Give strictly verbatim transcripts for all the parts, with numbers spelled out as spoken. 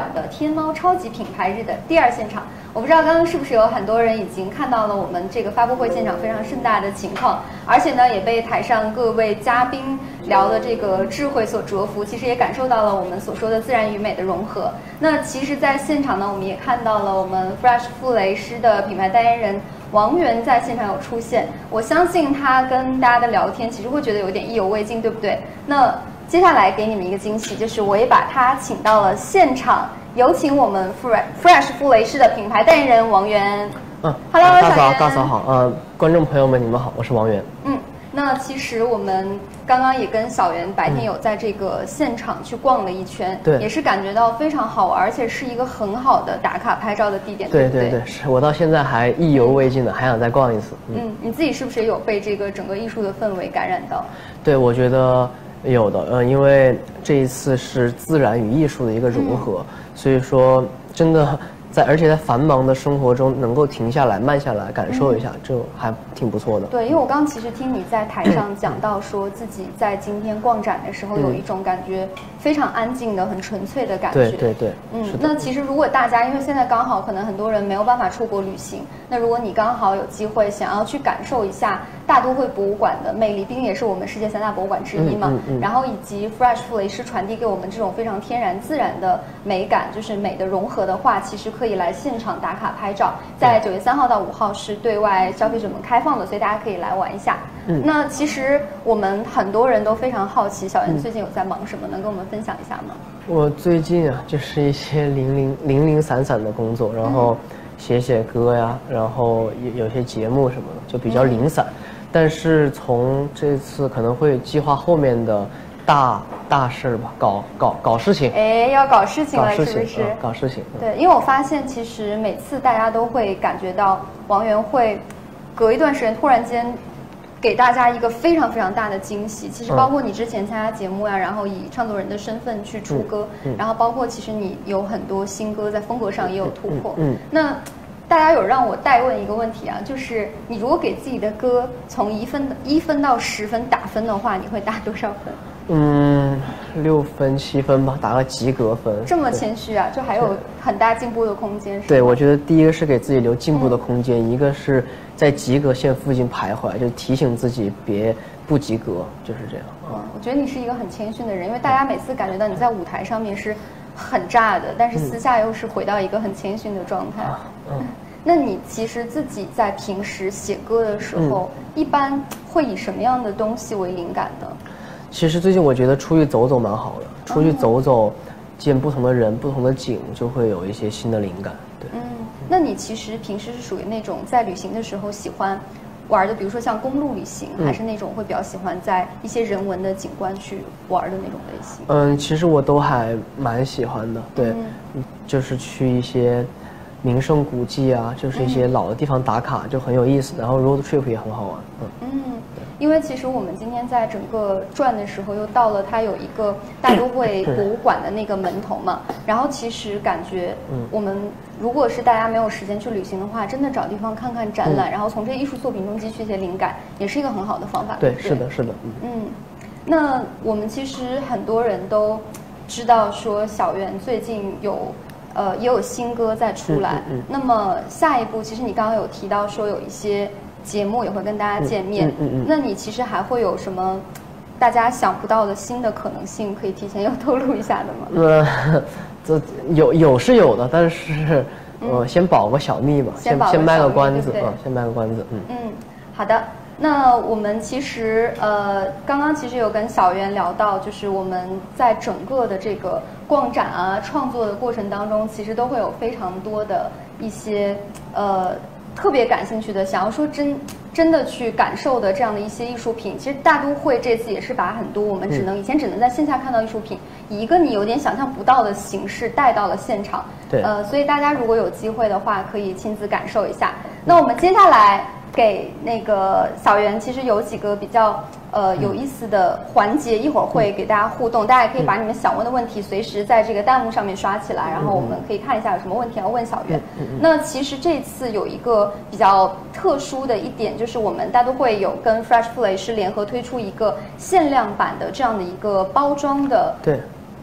的天猫超级品牌日的第二现场，我不知道刚刚是不是有很多人已经看到了我们这个发布会现场非常盛大的情况，而且呢也被台上各位嘉宾聊的这个智慧所折服，其实也感受到了我们所说的自然与美的融合。那其实在现场呢，我们也看到了我们 Fresh 傅雷诗的品牌代言人王源在现场有出现，我相信他跟大家的聊天其实会觉得有点意犹未尽，对不对？那接下来给你们一个惊喜，就是我也把他请到了现场，有请我们 Fresh 傅雷诗的品牌代言人王源。 嗯 ，Hello， 大嫂，大嫂好，呃，观众朋友们你们好，我是王源。 嗯，那其实我们刚刚也跟小袁白天有在这个现场去逛了一圈， 对、嗯， 也是感觉到非常好玩，而且是一个很好的打卡拍照的地点， 对对不对？ 对对，是我到现在还意犹未尽的，还想再逛一次。 嗯，嗯你自己是不是也有被这个整个艺术的氛围感染到？ 对，我觉得有的，呃，因为这一次是自然与艺术的一个融合，嗯、所以说真的。在而且在繁忙的生活中能够停下来慢下来感受一下，嗯、就还挺不错的。 对，因为我刚其实听你在台上讲到说自己在今天逛展的时候有一种感觉非常安静的、很纯粹的感觉。 对对对， 嗯，那其实如果大家因为现在刚好可能很多人没有办法出国旅行，那如果你刚好有机会想要去感受一下大都会博物馆的魅力，毕竟也是我们世界三大博物馆之一嘛，嗯嗯嗯、然后以及 Fresh 傅雷诗传递给我们这种非常天然自然的美感，就是美的融合的话，其实可以来现场打卡拍照，在九月三号到五号是对外消费者们开放的，所以大家可以来玩一下。嗯，那其实我们很多人都非常好奇，小袁最近有在忙什么，能跟我们分享一下吗？ 我最近啊，就是一些零零零零散散的工作，然后写写歌呀，然后有有些节目什么的，就比较零散。嗯、但是从这次可能会计划后面的大大事吧，搞搞搞事情， 哎，要搞事情了， 是不是？ 嗯、搞事情。 对，因为我发现其实每次大家都会感觉到王源会隔一段时间突然间给大家一个非常非常大的惊喜。其实包括你之前参加节目呀、啊，然后以创作人的身份去出歌，嗯嗯、然后包括其实你有很多新歌在风格上也有突破。嗯，嗯那大家有让我代问一个问题啊，就是你如果给自己的歌从一分一分到十分打分的话，你会打多少分？ 嗯，六分七分吧，打个及格分。 这么谦虚啊，就还有很大进步的空间。 对，我觉得第一个是给自己留进步的空间，嗯、一个是在及格线附近徘徊，就提醒自己别不及格，就是这样。 嗯，我觉得你是一个很谦逊的人，因为大家每次感觉到你在舞台上面是很炸的，但是私下又是回到一个很谦逊的状态。嗯。嗯那你其实自己在平时写歌的时候，嗯、一般会以什么样的东西为灵感呢？ 其实最近我觉得出去走走蛮好的，出去走走，见不同的人、不同的景，就会有一些新的灵感。对， 嗯，那你其实平时是属于那种在旅行的时候喜欢玩的，比如说像公路旅行，嗯、还是那种会比较喜欢在一些人文的景观去玩的那种类型？ 嗯，其实我都还蛮喜欢的，对， 嗯、 就是去一些名胜古迹啊，就是一些老的地方打卡，嗯、就很有意思。然后 road trip 也很好玩，嗯。 嗯，因为其实我们今天在整个转的时候，又到了它有一个大都会博物馆的那个门头嘛。然后其实感觉，我们如果是大家没有时间去旅行的话，真的找地方看看展览，嗯、然后从这些艺术作品中汲取一些灵感，也是一个很好的方法。 对， 对， 是的，是的，嗯。 嗯，那我们其实很多人都知道说，小袁最近有。呃，也有新歌在出来。嗯嗯嗯、那么下一步，其实你刚刚有提到说有一些节目也会跟大家见面。嗯嗯嗯嗯、那你其实还会有什么大家想不到的新的可能性，可以提前要透露一下的吗？ 呃，这有有是有的，但是呃，先保个小密吧，先先卖个关子啊，先卖个关子。嗯嗯，好的。那我们其实呃，刚刚其实有跟小袁聊到，就是我们在整个的这个逛展啊、创作的过程当中，其实都会有非常多的一些呃特别感兴趣的，想要说真真的去感受的这样的一些艺术品。其实大都会这次也是把很多我们只能、嗯、以前只能在线下看到艺术品，以一个你有点想象不到的形式带到了现场。 对， 呃，所以大家如果有机会的话，可以亲自感受一下。那我们接下来给那个小袁，其实有几个比较呃有意思的环节，一会儿会给大家互动，大家也可以把你们想问的问题随时在这个弹幕上面刷起来，然后我们可以看一下有什么问题要问小袁。那其实这次有一个比较特殊的一点，就是我们大都会有跟 Fresh 傅雷诗联合推出一个限量版的这样的一个包装的对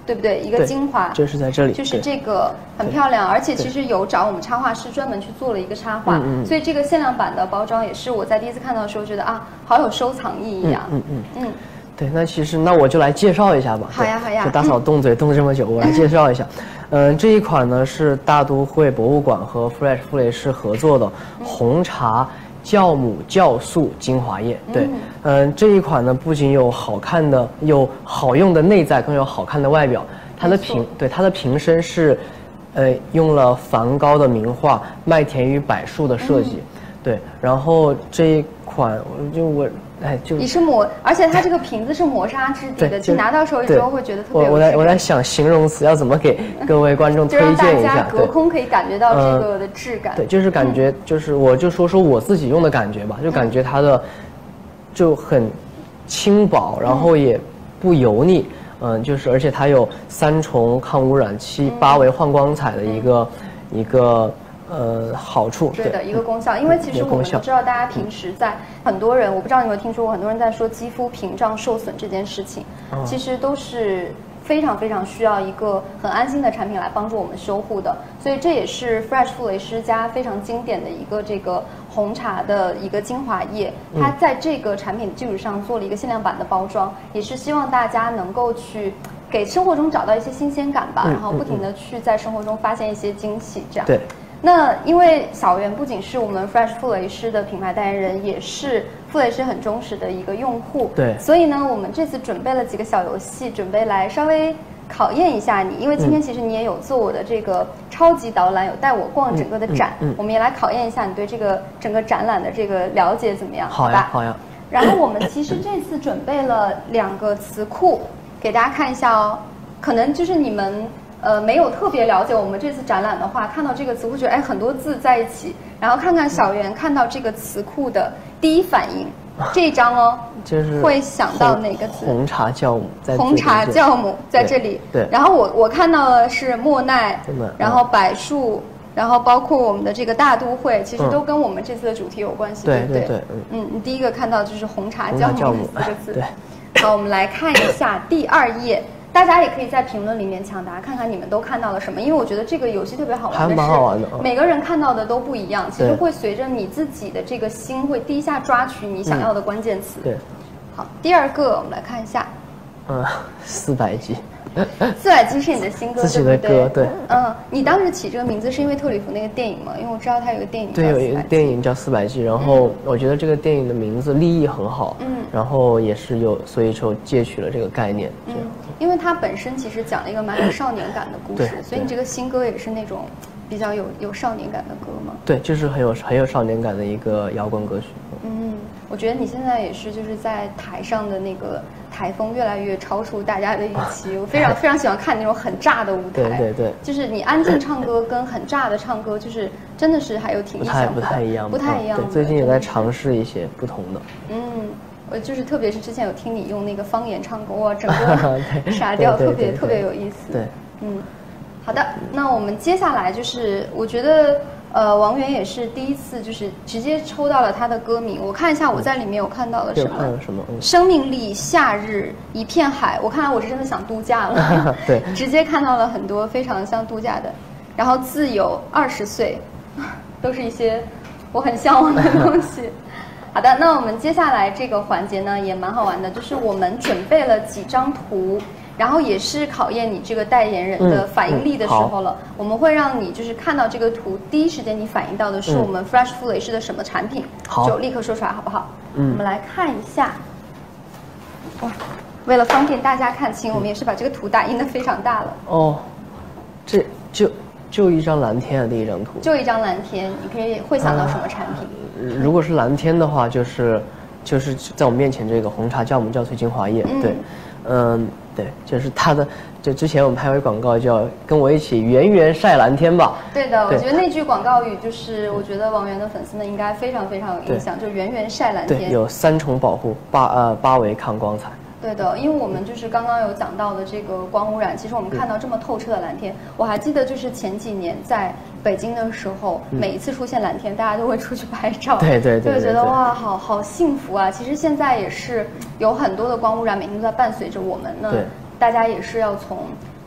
对不对？一个精华， 就是在这里， 就是这个很漂亮，而且其实有找我们插画师专门去做了一个插画， 嗯嗯、 所以这个限量版的包装也是我在第一次看到的时候觉得啊，好有收藏意义啊。 嗯嗯嗯。嗯对，那其实那我就来介绍一下吧。 好呀好呀。 就大嫂动嘴动这么久，我来介绍一下。嗯，这一款呢是大都会博物馆和 Fresh 傅雷诗合作的红茶酵母酵素精华液。对，嗯，这一款呢不仅有好看的、有好用的内在，更有好看的外表。它的瓶，对它的瓶身是，呃，用了梵高的名画《麦田与柏树》的设计。嗯、对，然后这一款就我。哎，就也是磨，而且它这个瓶子是磨砂质地的，就拿到手里之后会觉得特别有质感。 我我在我在想形容词要怎么给各位观众推荐一下， 就让大家隔空可以感觉到这个的质感。 对，就是感觉，就是我就说说我自己用的感觉吧，就感觉它的就很轻薄，然后也不油腻，嗯，就是而且它有三重抗污染、七八维换光彩的一个一个。呃，好处对的一个功效，因为其实我们都知道，大家平时在很多人，我不知道你有没有听说过，很多人在说肌肤屏障受损这件事情，嗯、其实都是非常非常需要一个很安心的产品来帮助我们修护的。所以这也是 Fresh 傅雷诗家非常经典的一个这个红茶的一个精华液，它在这个产品基础上做了一个限量版的包装，也是希望大家能够去给生活中找到一些新鲜感吧， 嗯、 然后不停的去在生活中发现一些惊喜，这样。 对。 那因为小袁不仅是我们 Fresh 傅雷诗的品牌代言人，也是傅雷诗很忠实的一个用户。 对， 所以呢，我们这次准备了几个小游戏，准备来稍微考验一下你。因为今天其实你也有做我的这个超级导览，有带我逛整个的展， 嗯嗯嗯、 我们也来考验一下你对这个整个展览的这个了解怎么样？ 好呀，好呀。 然后我们其实这次准备了两个词库，给大家看一下哦。可能就是你们。呃，没有特别了解我们这次展览的话，看到这个词会觉得哎，很多字在一起，然后看看小袁看到这个词库的第一反应，这一张哦， 就是会想到哪个词？ 红茶酵母在红茶酵母在这里。 对。对然后我我看到的是莫奈，然后柏树，然后包括我们的这个大都会，其实都跟我们这次的主题有关系， 对不对？ 对对。 嗯，你第一个看到就是红茶酵母四个字。 对。 好，我们来看一下第二页。大家也可以在评论里面抢答，看看你们都看到了什么。因为我觉得这个游戏特别好玩的是， 还蛮好玩的。 每个人看到的都不一样，其实会随着你自己的这个心，会第一下抓取你想要的关键词。 对。 好，第二个我们来看一下。 嗯，四百集。 四百集是你的新歌， 自己的歌，对。 嗯，你当时起这个名字是因为特里弗那个电影吗？因为我知道他有个电影。 对，有一个电影叫《四百集》，然后我觉得这个电影的名字立意很好，嗯，然后也是有，所以说借取了这个概念。 嗯，因为它本身其实讲了一个蛮有少年感的故事，所以你这个新歌也是那种比较有有少年感的歌吗？ 对，就是很有很有少年感的一个摇滚歌曲。 嗯，我觉得你现在也是就是在台上的那个台风越来越超出大家的预期，我非常非常喜欢看那种很炸的舞台。 对对对， 就是你安静唱歌跟很炸的唱歌，就是真的是还有挺意想不太一样， 不太一样。 对，最近也在尝试一些不同的。 嗯。我就是特别是之前有听你用那个方言唱歌，哇，整个傻掉，特别特别有意思。 对， 嗯，好的，那我们接下来就是我觉得呃王源也是第一次就是直接抽到了他的歌名，我看一下我在里面有看到了什么？ 嗯、什么？嗯、 生命力、夏日、一片海。我看来我是真的想度假了。 对， 直接看到了很多非常像度假的，然后自由、二十岁，都是一些我很向往的东西。好的，那我们接下来这个环节呢也蛮好玩的，就是我们准备了几张图，然后也是考验你这个代言人的反应力的时候了。嗯嗯、我们会让你就是看到这个图，第一时间你反应到的是我们 Fresh 傅雷诗的什么产品， 好， 就立刻说出来，好不好？嗯，我们来看一下。哇，为了方便大家看清，我们也是把这个图打印的非常大了。 哦，这就就一张蓝天啊，第一张图。 就一张蓝天，你可以会想到什么产品？ 呃、如果是蓝天的话，就是就是在我们面前这个红茶酵母酵萃精华液，嗯、对，嗯，对，就是它的。就之前我们拍过广告叫“跟我一起圆圆晒蓝天吧”。 对的，我觉得那句广告语就是，我觉得王源的粉丝们应该非常非常有印象，就圆圆晒蓝天。 对，有三重保护，八呃八维抗光彩。 对的，因为我们就是刚刚有讲到的这个光污染，其实我们看到这么透彻的蓝天，我还记得就是前几年在北京的时候，嗯、每一次出现蓝天，大家都会出去拍照， 对对 对, 对， 就觉得哇，好好幸福啊！其实现在也是有很多的光污染，每天都在伴随着我们呢。 对。 大家也是要从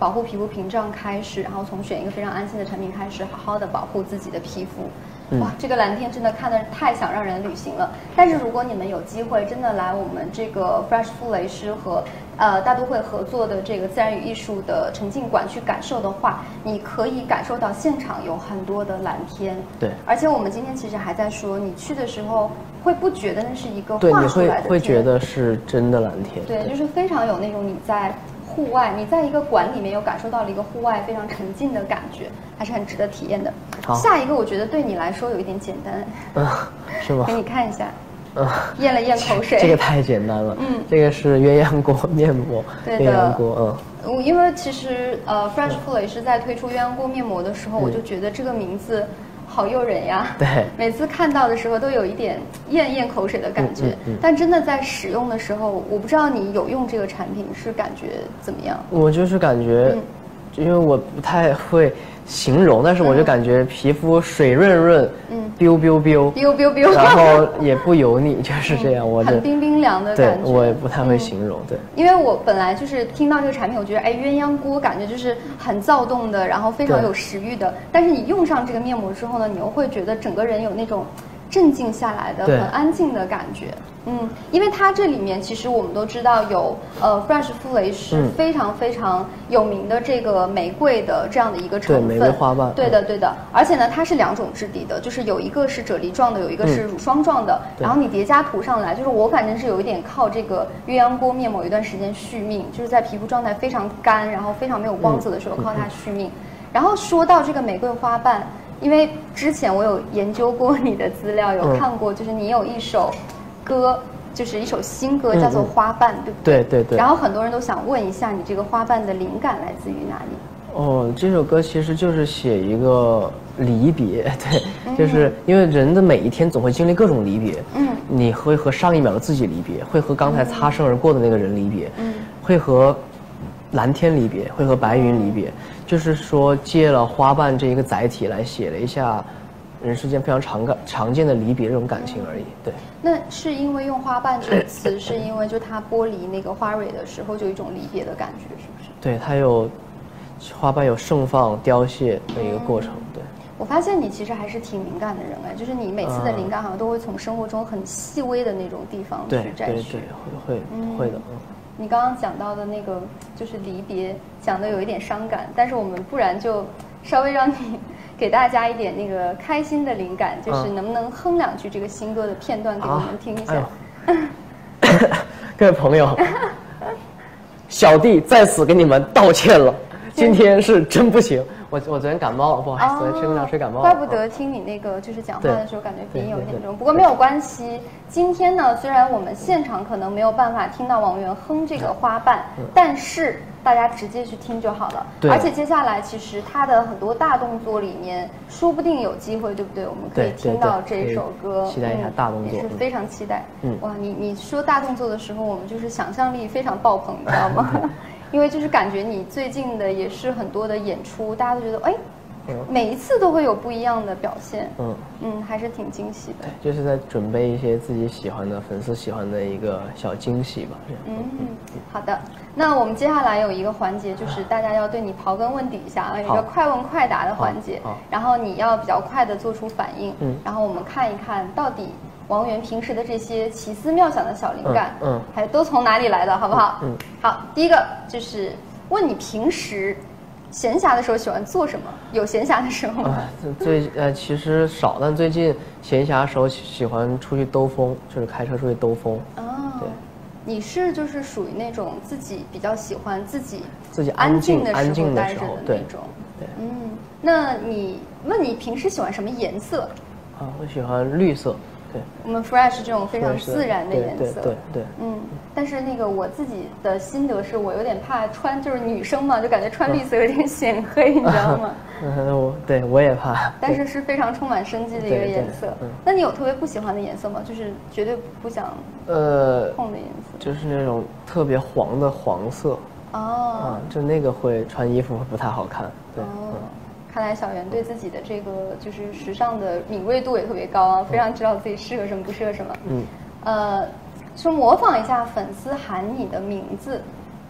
保护皮肤屏障开始，然后从选一个非常安心的产品开始，好好的保护自己的皮肤。哇，这个蓝天真的看得太想让人旅行了。但是如果你们有机会真的来我们这个 Fresh 馥蕾诗和呃大都会合作的这个自然与艺术的沉浸馆去感受的话，你可以感受到现场有很多的蓝天。 对， 而且我们今天其实还在说，你去的时候会不觉得那是一个对， 画你会出来的天， 会觉得是真的蓝天。 对，就是非常有那种你在户外，你在一个馆里面有感受到了一个户外非常沉浸的感觉，还是很值得体验的。 好， 下一个我觉得对你来说有一点简单， 嗯，是吗？ 给你看一下， 嗯， 咽了咽口水。 这个太简单了， 嗯， 这个是鸳鸯锅面膜， 对的， 鸳鸯锅， 嗯，因为其实呃 ，Fresh 馥蕾是在推出鸳鸯锅面膜的时候， 嗯、 我就觉得这个名字好诱人呀。 对， 每次看到的时候都有一点咽咽口水的感觉，嗯嗯嗯、但真的在使用的时候，我不知道你有用这个产品是感觉怎么样？ 我就是感觉，嗯、因为我不太会形容，但是我就感觉皮肤水润润，嗯 ，biu biu biu biu biu biu， 然后也不油腻，就是这样。嗯、我很冰冰凉的感觉。 对，我也不太会形容。嗯、对， 因为我本来就是听到这个产品，我觉得哎，鸳鸯锅感觉就是很躁动的，然后非常有食欲的。但是你用上这个面膜之后呢，你又会觉得整个人有那种镇静下来的、很安静的感觉。嗯，因为它这里面其实我们都知道有呃 Fresh 馥蕾是非常非常有名的这个玫瑰的这样的一个成分， 对，玫瑰花瓣， 对的对的，而且呢它是两种质地的，就是有一个是啫喱状的，有一个是乳霜状的，嗯、然后你叠加涂上来，就是我反正是有一点靠这个鸳鸯锅面膜有一段时间续命，就是在皮肤状态非常干，然后非常没有光泽的时候、嗯、靠它续命。嗯、然后说到这个玫瑰花瓣，因为之前我有研究过你的资料，有看过，就是你有一首歌，就是一首新歌，叫做《花瓣》，对不对？ 对对对。 然后很多人都想问一下，你这个花瓣的灵感来自于哪里？ 哦，这首歌其实就是写一个离别，对，嗯、就是因为人的每一天总会经历各种离别，嗯，你会和上一秒的自己离别，会和刚才擦身而过的那个人离别，嗯，会和蓝天离别，会和白云离别，就是说借了花瓣这一个载体来写了一下人世间非常常感常见的离别这种感情而已。对， 那是因为用花瓣这个词，是因为就它剥离那个花蕊的时候就有一种离别的感觉，是不是？ 对，它有花瓣有盛放、凋谢的一个过程。对， 我发现你其实还是挺敏感的人哎，就是你每次的灵感好像都会从生活中很细微的那种地方去摘取。 对对对，会会、嗯、会的。嗯。 你刚刚讲到的那个就是离别，讲的有一点伤感，但是我们不然就稍微让你给大家一点那个开心的灵感，就是能不能哼两句这个新歌的片段给我们听一下？啊哎、各位朋友，小弟在此给你们道歉了，今天是真不行。我我昨天感冒了，不好意思，昨天吹空调吹感冒了。 怪不得听你那个就是讲话的时候感觉鼻音有点重，不过没有关系。今天呢，虽然我们现场可能没有办法听到王源哼这个花瓣，但是大家直接去听就好了。而且接下来其实他的很多大动作里面，说不定有机会，对不对？我们可以听到这首歌， 期待一下大动作， 也是非常期待。嗯，哇，你你说大动作的时候，我们就是想象力非常爆棚，你知道吗？因为就是感觉你最近的也是很多的演出，大家都觉得哎，每一次都会有不一样的表现，嗯嗯，还是挺惊喜的。 对，就是在准备一些自己喜欢的、粉丝喜欢的一个小惊喜吧。 嗯嗯，好的。那我们接下来有一个环节，就是大家要对你刨根问底一下啊，有一个快问快答的环节，然后你要比较快的做出反应，嗯，然后我们看一看到底王源平时的这些奇思妙想的小灵感，嗯，嗯还都从哪里来的，好不好？嗯，好，第一个就是问你平时闲暇的时候喜欢做什么？有闲暇的时候吗？ 呃、最呃其实少，但最近闲暇的时候喜欢出去兜风，就是开车出去兜风。哦，对， 你是就是属于那种自己比较喜欢自己自己安静的安静的时候的那种。对，嗯，那你问你平时喜欢什么颜色？ 啊，我喜欢绿色。对， 我们 Fresh 这种非常自然的颜色， 对 对, 对, 对， 嗯，但是那个我自己的心得是我有点怕穿，就是女生嘛，就感觉穿绿色有点显黑，嗯、你知道吗？ 嗯，我对我也怕， 但是是非常充满生机的一个颜色。嗯、那你有特别不喜欢的颜色吗？就是绝对不想呃碰的颜色， 就是那种特别黄的黄色。哦，嗯，就那个会穿衣服会不太好看。对，哦、嗯。 看来小袁对自己的这个就是时尚的敏锐度也特别高啊，非常知道自己适合什么不适合什么。嗯，呃，说模仿一下粉丝喊你的名字，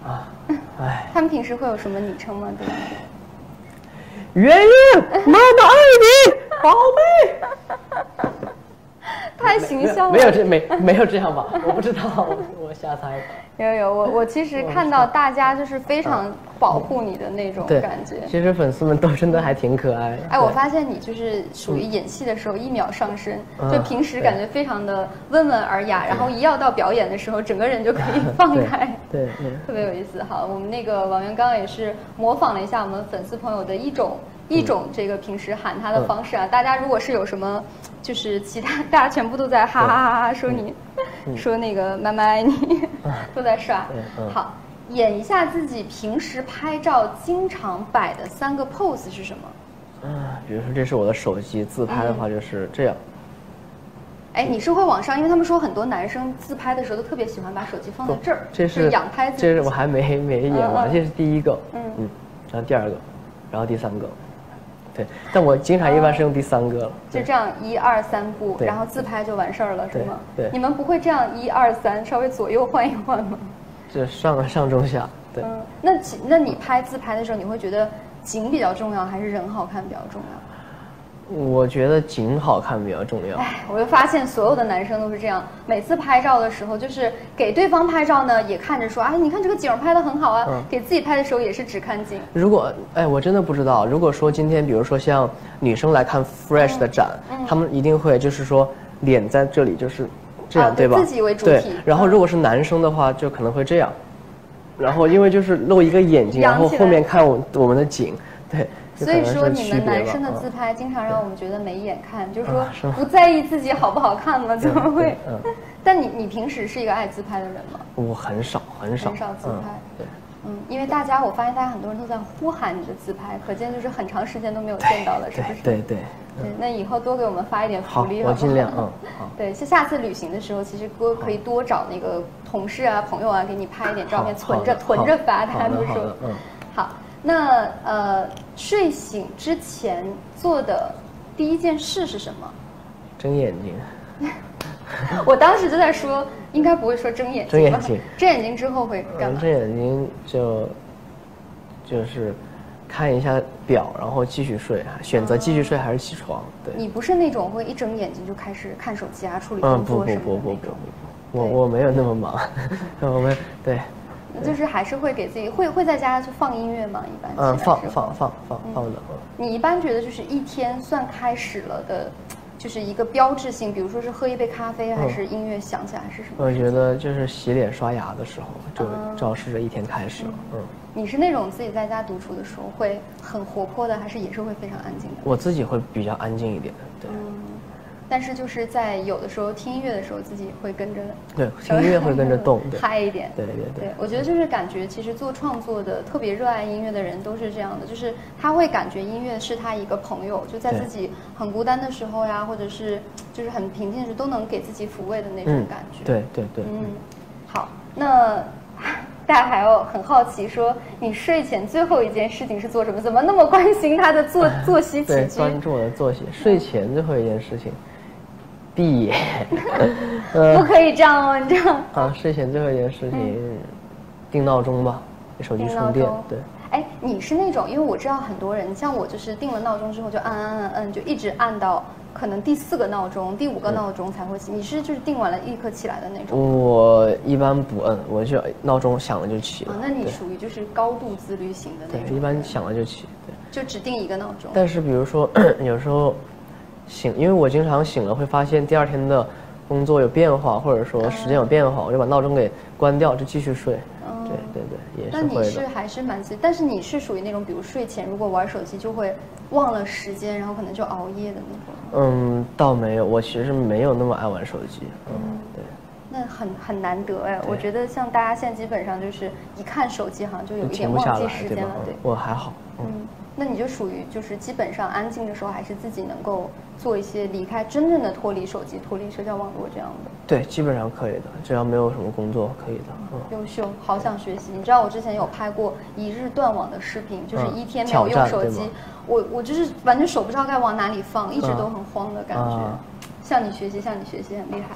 啊，哎。 他们平时会有什么昵称吗？对吧？ 圆圆，妈妈爱你，宝贝。 太形象了。 没有这没没有这样吧？我不知道，我我瞎猜的。 有有，我我其实看到大家就是非常保护你的那种感觉。 其实粉丝们都真的还挺可爱的。 哎，我发现你就是属于演戏的时候一秒上升， 嗯、 就平时感觉非常的温文尔雅，然后一要到表演的时候，整个人就可以放开， 对，对对特别有意思。好，我们那个王源刚刚也是模仿了一下我们粉丝朋友的一种。一种这个平时喊他的方式啊，嗯、大家如果是有什么，就是其他大家全部都在哈哈哈哈说你，嗯、说那个妈妈爱你，嗯、都在刷。 嗯、 好，演一下自己平时拍照经常摆的三个 pose 是什么？ 嗯，比如说这是我的手机自拍的话就是这样。 哎、嗯，你是会往上，因为他们说很多男生自拍的时候都特别喜欢把手机放在这儿， 这是仰拍自己。 这是我还没没演完，嗯、这是第一个， 嗯嗯，然后第二个，然后第三个。对，但我经常一般是用第三个了。 哦、就这样一二三步，然后自拍就完事儿了，是吗？ 对。 你们不会这样一二三稍微左右换一换吗？ 这上上中下，对。 嗯，那那你拍自拍的时候，你会觉得景比较重要，还是人好看比较重要？ 我觉得景好看比较重要。 哎，我就发现所有的男生都是这样，每次拍照的时候，就是给对方拍照呢，也看着说，哎，你看这个景拍得很好啊。嗯、给自己拍的时候也是只看景。 如果，哎，我真的不知道，如果说今天，比如说像女生来看 Fresh 的展，嗯、他们一定会就是说脸在这里就是这样， 啊、 对吧？ 自己为主体。 对。然后如果是男生的话，就可能会这样，然后因为就是露一个眼睛，然后后面看我我们的景，对。 所以说，你们男生的自拍经常让我们觉得没眼看，就是说不在意自己好不好看吗？怎么会？但你你平时是一个爱自拍的人吗？ 我很少很少很少自拍。 对， 嗯，因为大家我发现大家很多人都在呼喊你的自拍，可见就是很长时间都没有见到了，是不是？ 对对对。那以后多给我们发一点福利， 好，我尽量。嗯，好。 对，就下次旅行的时候，其实哥可以多找那个同事啊、朋友啊，给你拍一点照片，存着囤着发。大家都说， 嗯， 好。那呃，睡醒之前做的第一件事是什么？ 睁眼睛。 我当时就在说，应该不会说睁眼睛。 睁眼睛。 睁眼睛之后会干嘛？ 睁眼睛就就是看一下表，然后继续睡，选择继续睡还是起床。对。 你不是那种会一睁眼睛就开始看手机啊、处理工作什么的那种？ 嗯，不不不不不不，我我没有那么忙，我们对。 就是还是会给自己会会在家去放音乐吗？一般嗯，放放放放放的。 你一般觉得就是一天算开始了的，就是一个标志性，比如说是喝一杯咖啡，还是音乐响起来，还是什么？ 我觉得就是洗脸刷牙的时候，就昭示着一天开始了。嗯。 你是那种自己在家独处的时候会很活泼的，还是也是会非常安静的？ 我自己会比较安静一点，对。 嗯。但是就是在有的时候听音乐的时候，自己会跟着对听音乐会跟着动， 嗨一点。 对对对。 对，我觉得就是感觉，其实做创作的特别热爱音乐的人都是这样的，就是他会感觉音乐是他一个朋友，就在自己很孤单的时候呀，或者是就是很平静的时候，都能给自己抚慰的那种感觉。 嗯、对对对。 嗯，好，那大家还要很好奇说，你睡前最后一件事情是做什么？怎么那么关心他的作作息起居？ 对，关注我的作息。睡前最后一件事情。闭眼， 呃，不可以这样哦，你这样啊。睡前最后一件事情，嗯、定闹钟吧，给手机充电。对， 哎，你是那种，因为我知道很多人，像我就是定了闹钟之后就按按按按，就一直按到可能第四个闹钟、第五个闹钟才会起。嗯、你是就是定完了立刻起来的那种？ 我一般不摁，我就闹钟响了就起了。 啊，那你属于就是高度自律型的那种。 对，一般响了就起，对。 就只定一个闹钟。 但是比如说有时候。醒，因为我经常醒了会发现第二天的工作有变化，或者说时间有变化，嗯、我就把闹钟给关掉，就继续睡。嗯、对对对，也是会的。 那你是还是蛮自，但是你是属于那种，比如睡前如果玩手机就会忘了时间，然后可能就熬夜的那种。嗯，倒没有，我其实没有那么爱玩手机。嗯，嗯对。 那很很难得哎，我觉得像大家现在基本上就是一看手机，好像就有一点忘记时间了。对， 我还好。 嗯。嗯那你就属于就是基本上安静的时候，还是自己能够做一些离开真正的脱离手机、脱离社交网络这样的。 对，基本上可以的，只要没有什么工作可以的。 嗯，优秀，好想学习。你知道我之前有拍过一日断网的视频，就是一天没有用手机，嗯、我我就是完全手不知道该往哪里放，一直都很慌的感觉。嗯、向你学习，向你学习，很厉害。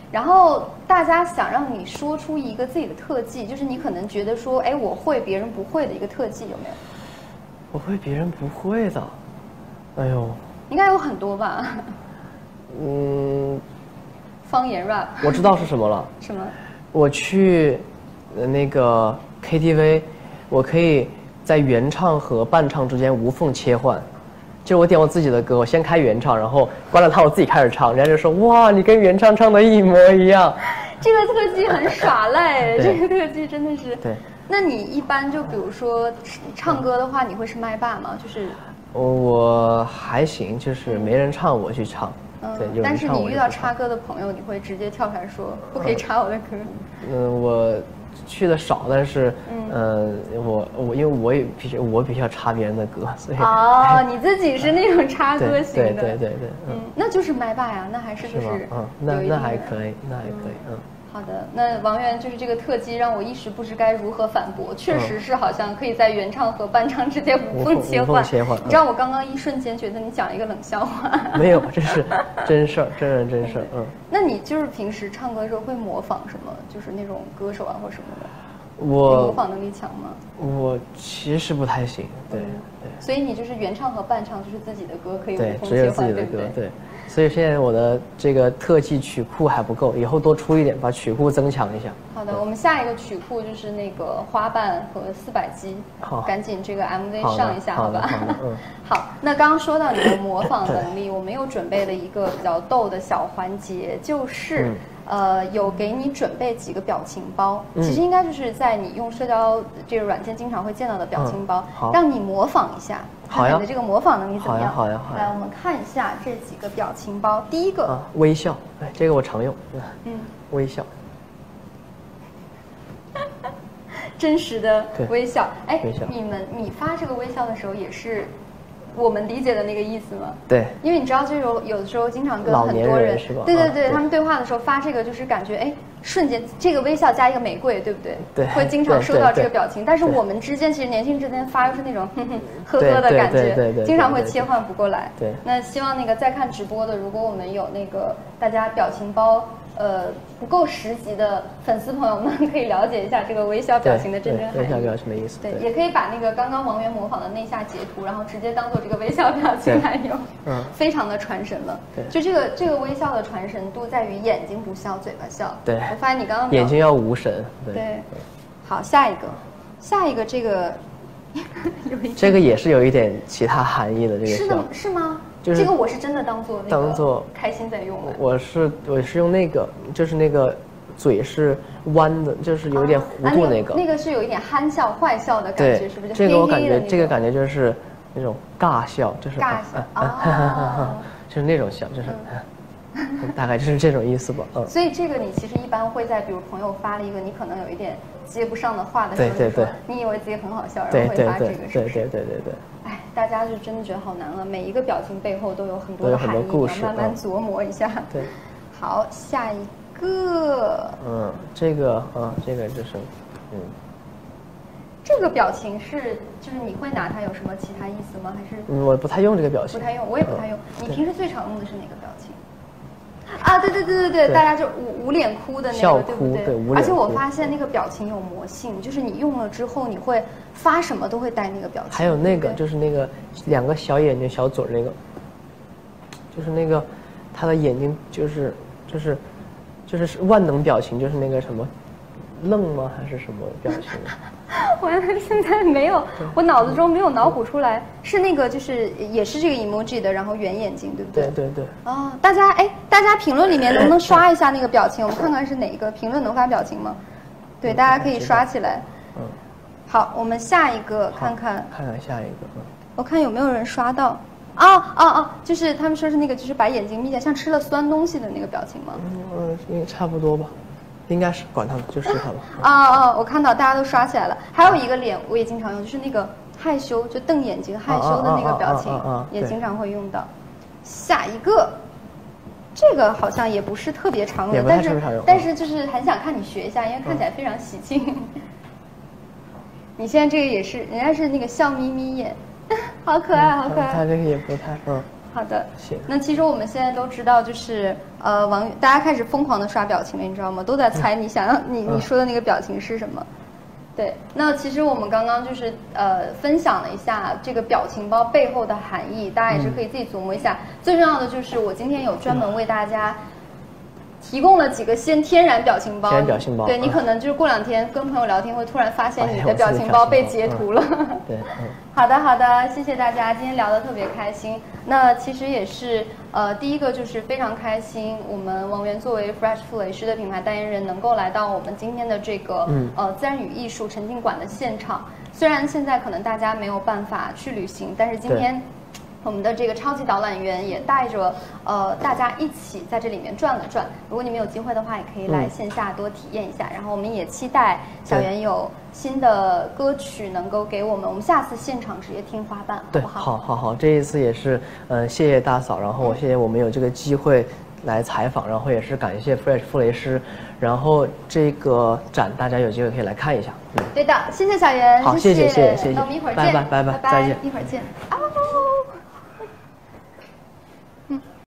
然后大家想让你说出一个自己的特技，就是你可能觉得说，哎，我会别人不会的一个特技，有没有？ 我会别人不会的，哎呦， 应该有很多吧？ 嗯， 方言 rap。 我知道是什么了。 什么？ 我去呃那个 K T V， 我可以在原唱和伴唱之间无缝切换。就我点我自己的歌，我先开原唱，然后关了它，我自己开始唱，人家就说哇，你跟原唱唱的一模一样。 这个特技很耍赖，这个特技真的是。 对。 那你一般就比如说唱歌的话，你会是麦霸吗？就是。 我还行，就是没人唱我去唱。 嗯。对，但是你遇到插歌的朋友，你会直接跳出来说不可以插我的歌。 嗯，我。去的少，但是，嗯、呃，我我因为我也比较我比较插别人的歌，所以哦，你自己是那种插歌型的， 对对对对对， 嗯，那就是麦霸呀，那还是就是， 嗯，那那还可以，那还可以，嗯。 好的，那王源就是这个特技让我一时不知该如何反驳，确实是好像可以在原唱和伴唱之间无缝切换。 切换， 你知道我刚刚一瞬间觉得你讲一个冷笑话。 没有，这是真事儿，真人真事儿，嗯。 那你就是平时唱歌的时候会模仿什么？就是那种歌手啊或什么的？ 我模仿能力强吗？ 我其实不太行，对、嗯、 对。所以你就是原唱和伴唱就是自己的歌可以无缝切换， 对，只有自己的歌，对。所以现在我的这个特技曲库还不够，以后多出一点，把曲库增强一下。 好的，我们下一个曲库就是那个花瓣和四百击，好，赶紧这个 M V 上一下，好吧？ 好的，嗯。 好，那刚刚说到你的模仿能力，我们又准备了一个比较逗的小环节，就是。嗯呃，有给你准备几个表情包，嗯、其实应该就是在你用社交这个软件经常会见到的表情包，嗯、让你模仿一下，看看你的这个模仿能力怎么样？ 好呀，好呀。 来，我们看一下这几个表情包。第一个， 啊、微笑，哎，这个我常用。嗯，微笑。 真实的微笑，哎， 微笑你们你发这个微笑的时候也是。我们理解的那个意思吗？ 对， 因为你知道，这种有的时候经常跟很多人， 是吧？ 对对对，啊、他们对话的时候发这个，就是感觉哎，瞬间这个微笑加一个玫瑰，对不对？ 对， 会经常收到这个表情。但是我们之间其实年轻人之间发又是那种哼哼呵呵的感觉， 对对对， 经常会切换不过来。 对， 那希望那个在看直播的，如果我们有那个大家表情包。呃，不够十级的粉丝朋友们可以了解一下这个微笑表情的真正含义。 微笑表情的意思。 对，也可以把那个刚刚王源模仿的那下截图，然后直接当做这个微笑表情来用。嗯，非常的传神了。 对， 就这个这个微笑的传神度在于眼睛不笑，嘴巴笑。 对， 我发现你刚刚眼睛要无神。对。 对。好，下一个，下一个这个有一这个也是有一点其他含义的，这个是的，是吗？ 就是这个我是真的当做那个当做开心在用的。 我是我是用那个，就是那个嘴是弯的，就是有点弧度那个。 啊、那, 个那个是有一点憨笑、坏笑的感觉，是不是？ 这个我感觉，这个感觉就是那种尬笑，就是尬笑啊， 就是那种笑，就是。嗯、大概就是这种意思吧，嗯。 所以这个你其实一般会在，比如朋友发了一个你可能有一点接不上的话的时候， 对对对， 你以为自己很好笑，然后会发这个，是不是？ 对对对对对。 哎，大家就真的觉得好难了，每一个表情背后都有很多的含义，要慢慢琢磨一下。 对。 好，下一个。 嗯，这个啊，这个就是，嗯。 这个表情是，就是你会拿它有什么其他意思吗？还是？ 嗯，我不太用这个表情。 不太用，我也不太用。你平时最常用的是哪个表情？啊，对对对对对，大家就捂捂脸哭的那个，对不对？ 对，捂脸哭。 而且我发现那个表情有魔性，就是你用了之后，你会发什么都会带那个表情。 还有那个，就是那个两个小眼睛、小嘴那个，就是那个他的眼睛，就是就是就是万能表情，就是那个什么。愣吗？还是什么表情？ 我现在没有，我脑子中没有脑补出来。是那个，就是也是这个 emoji 的，然后圆眼睛，对不对？ 对对对。 哦，大家哎，大家评论里面能不能刷一下那个表情？我们看看是哪一个评论能发表情吗？对，大家可以刷起来。嗯。好，我们下一个看看。 看看下一个。嗯。 我看有没有人刷到。哦哦哦，就是他们说是那个，就是把眼睛眯起来，像吃了酸东西的那个表情吗？ 嗯，应该差不多吧。应该是管他们，就是他们。 啊哦，我看到大家都刷起来了。还有一个脸我也经常用，就是那个害羞，就瞪眼睛害羞的那个表情，也经常会用到。下一个，这个好像也不是特别常用，但是但是就是很想看你学一下，因为看起来非常喜庆。你现在这个也是，人家是那个笑眯眯眼，好可爱，好可爱。 他这个也不太嗯。 好的， 谢谢。 那其实我们现在都知道，就是呃，网大家开始疯狂的刷表情了，你知道吗？都在猜你想要你你说的那个表情是什么。对，那其实我们刚刚就是呃分享了一下这个表情包背后的含义，大家也是可以自己琢磨一下。嗯、最重要的就是我今天有专门为大家提供了几个先天然表情包。 天然表情包。 对、嗯、你可能就是过两天跟朋友聊天会突然发现你的表情包被截图了。 嗯、对，嗯。 好的好的，谢谢大家，今天聊得特别开心。那其实也是呃第一个就是非常开心，我们王源作为 Fresh 傅雷诗的品牌代言人，能够来到我们今天的这个、嗯、呃自然与艺术沉浸馆的现场。虽然现在可能大家没有办法去旅行，但是今天我们的这个超级导览员也带着呃大家一起在这里面转了转。如果你们有机会的话，也可以来线下多体验一下。嗯、然后我们也期待小源有新的歌曲能够给我们，我们下次现场直接听花瓣， 对， 好不好？ 好好好，这一次也是呃谢谢大嫂，然后谢谢我们有这个机会来采访，然后也是感谢 Fresh 傅雷诗，然后这个展大家有机会可以来看一下。嗯， 对的，谢谢小源， 好，谢谢谢谢谢谢， 那我们一会儿见， 拜拜拜拜， 拜拜， 再见， 一会儿见。啊